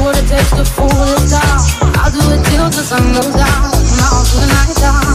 what it takes to fool this town. I'll do it till the sun goes down, from now to the night time.